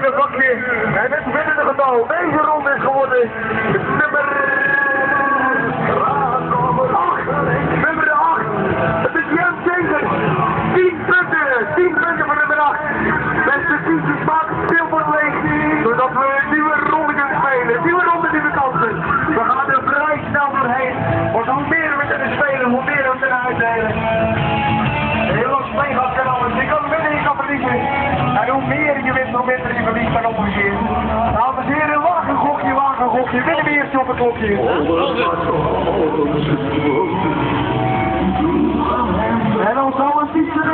volgende vakje. En het winnende getal deze ronde is geworden nummer 8. Nummer 8. Het is Jan Jenkins. 10 punten. 10 punten voor nummer 8. Beste teamjes maken het speelbord leeg. Zodat we een nieuwe ronde kunnen spelen. Een nieuwe ronde, nieuwe kansen. We gaan er vrij snel doorheen. Want hoe meer we kunnen spelen, hoe meer we kunnen uitdelen. Heel lang spelen gaat kan alles. Je kan winnen, je kan verliezen. En hoe meer je wint, hoe minder je verliest dan omgekeerd. Dames en heren, wagen gokje. Winnen we eerst op het klokje. En dan zal het iets